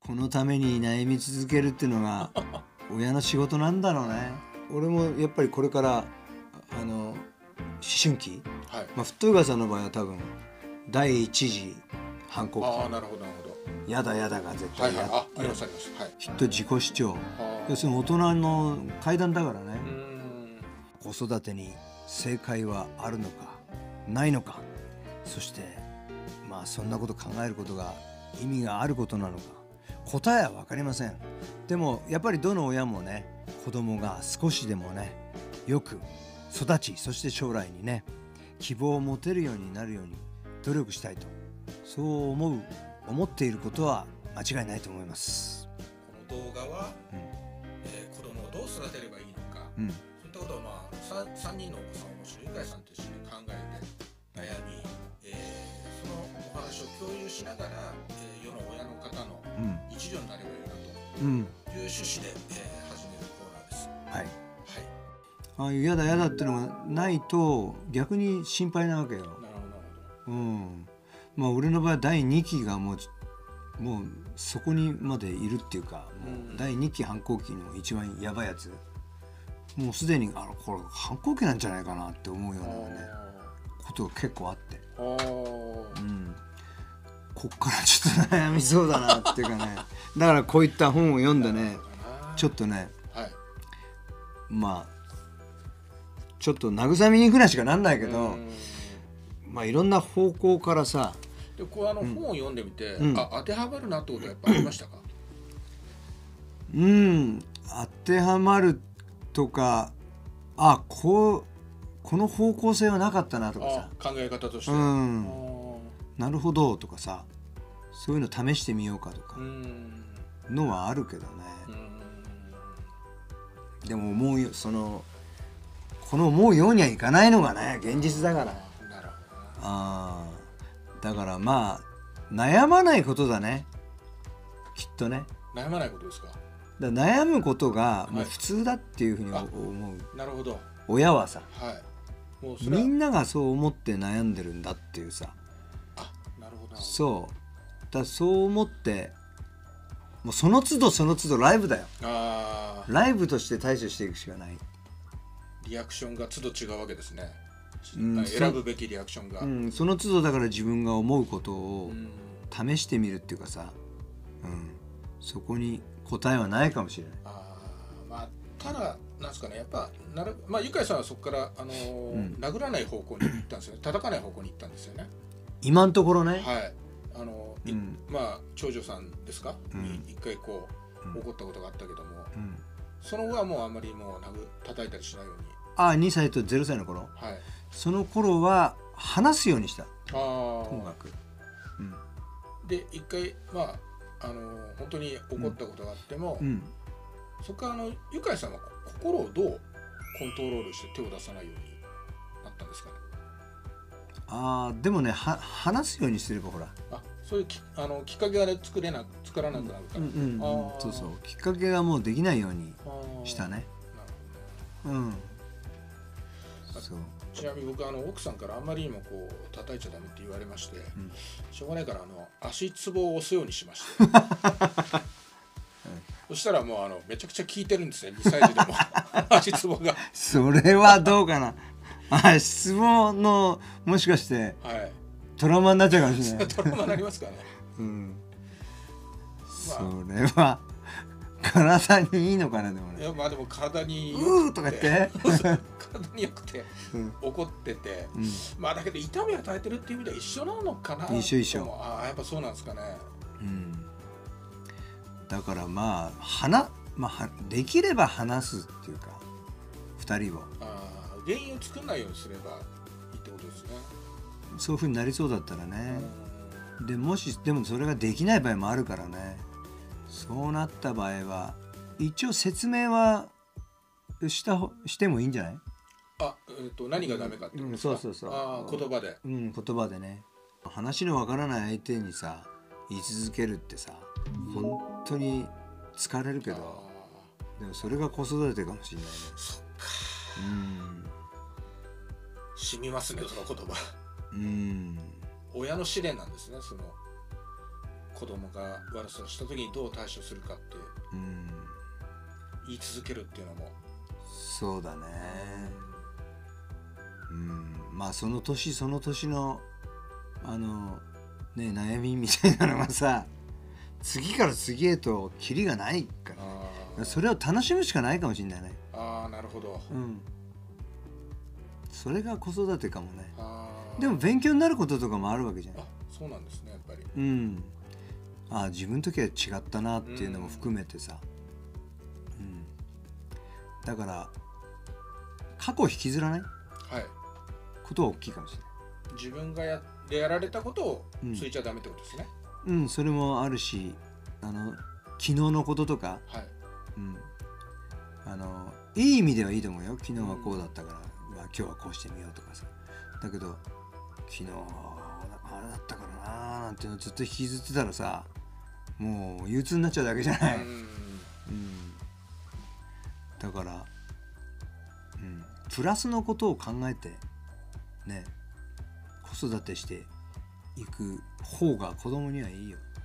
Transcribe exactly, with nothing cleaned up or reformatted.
このために悩み続けるっていうのが親の仕事なんだろうね。俺もやっぱりこれからあの思春期、はい、まあ、フットヨガさんの場合は多分第一次反抗期。 ああ、なるほどなるほど。 やだやだが絶対や、はいはい、 あ、ありますあります。はい。 きっと自己主張、要するに大人の階段だからね。子育てに正解はあるのかないのか、そしてまあそんなこと考えることが意味があることなのか、答えは分かりません。でもやっぱりどの親もね、子供が少しでもねよく育ち、そして将来にね希望を持てるようになるように努力したいと、そう思う思っていることは間違いないと思います。 この動画は、うん、えー、子供をどう育てればいいのか、うん、そういったことを、まあ、3, 3人のお子さんをお持ちのゆかいさんと一緒に考えて悩み、えー、そのお話を共有しながら、えー、世の親の方の一助になればいいなという趣旨で、えー、始めるコーナーです。はい、はい、 ああいうやだやだっていうのがないと逆に心配なわけよ。なるほどなるほど。うん、まあ俺の場合だいにきがもうもうそこにまでいるっていうか、もうだいにき反抗期の一番やばいやつ、もうすでにあのこれ反抗期なんじゃないかなって思うようなねことが結構あって、うん、こっからちょっと悩みそうだなっていうかねだからこういった本を読んでね、ちょっとね、はい、まあちょっと慰めにぐらいしかなんないけど、まあいろんな方向からさ、 でこうあの本を読んでみて、うん、あ、当てはまるなってことはやっぱありましたか？ うん、当てはまるとか、あ、こうこの方向性はなかったなとかさ、 考え方として、うん、 なるほどとかさ、そういうの試してみようかとかのはあるけどね。でも思うよ、そのこの思うようにはいかないのがね現実だから。ああ、だからまあ悩まないことだね、きっとね。 悩まないことですか？ だ悩むことがもう普通だっていうふうに思う、はい、 なるほど。 親はさ、 はい、もうそれはみんながそう思って悩んでるんだっていうさ。 あ、なるほど。 そうだ、そう思ってもうその都度その都度ライブだよ。 あ、 ライブとして対処していくしかない。 リアクションが都度違うわけですね、うん、選ぶべきリアクションが、 うん、その都度だから自分が思うことを試してみるっていうかさ、うん、そこに答えはないかもしれない。 あ、まあ、ただなんですかね、やっぱなる、まあ、ゆかいさんはそこから、あのーうん、殴らない方向に行ったんですよね叩かない方向に行ったんですよね、 今のところね。 はい、あのーうん、まあ長女さんですか、うん、一回こう怒ったことがあったけども、うん、その後はもうあんまりもう殴叩いたりしないように。 ああ、にさいとゼロさいの頃、はい、その頃は話すようにした。あ、ともかく、 うん、で一回まああのー、本当に怒ったことがあっても、うん、そこからあのゆかいさんは心をどうコントロールして手を出さないようになったんですかね。 ああ、でもね、は話すようにすればほら、 あ、そういうきあのきっかけが、ね、作れな作らなくなるから、うんうんうん、そうそう、きっかけがもうできないようにしたね。なるほどね。うん。 そう。ちなみに僕はあの奥さんからあんまりにもこう叩いちゃダメって言われまして、うん、しょうがないからあの足つぼを押すようにしました。そしたらもうあのめちゃくちゃ効いてるんですね、にさい児でも足つぼが。 それはどうかな。足つぼのもしかして、はい、トラウマになっちゃうかもしれない。 トラウマになりますかね。うん。 まあ、それは体にいいのかな。でもね。 いや、まあでも体によくて、 うーとか言って体によくて、うん、怒ってて、うん、まあだけど痛みを与えてるっていう意味では一緒なのかな。 一緒一緒。 ああ、やっぱそうなんですかね。うん。 だからまあ話、まあ、できれば話すっていうかふたりを、 あ、原因を作らないようにすればいいってことですね。 そういうふうになりそうだったらね。でもしでもそれができない場合もあるからね。そうなった場合は一応説明はしたしてもいいんじゃない？ あ、えーと、何がダメかってことですか？ うん、そうそうそう。 あ、言葉で、 うん、言葉でね。話のわからない相手にさ言い続けるってさ、本当に疲れるけど、でもそれが子育てかもしれないね。 そっか。うん。染みますね、その言葉。うん。親の試練なんですね、その。 子供が悪さをした時にどう対処するかって言い続けるっていうのも、 そうだね。うん、まあその年その年のあのね悩みみたいなのがさ、次から次へとキリがないから、それを楽しむしかないかもしれないね。 ああ、なるほど。 うん。それが子育てかもね。でも勉強になることとかもあるわけじゃん。 あ、そうなんですね、やっぱり。 うん。ああ、自分の時は違ったなっていうのも含めてさ。うん。だから過去を引きずらない。はい。ことは大きいかもしれない。 自分がややられたことをついちゃダメってことですね。 うん、うん、それもあるし、あの昨日のこととか、はい、うん、あのいい意味ではいいと思うよ。昨日はこうだったから、うん、まあ、今日はこうしてみようとかさ。だけど昨日あれだったからなーなんていうのずっと引きずってたらさ、もう憂鬱になっちゃうだけじゃない。うん、うん、だから、うん、プラスのことを考えてね、子育てしていく方が子供にはいいよ。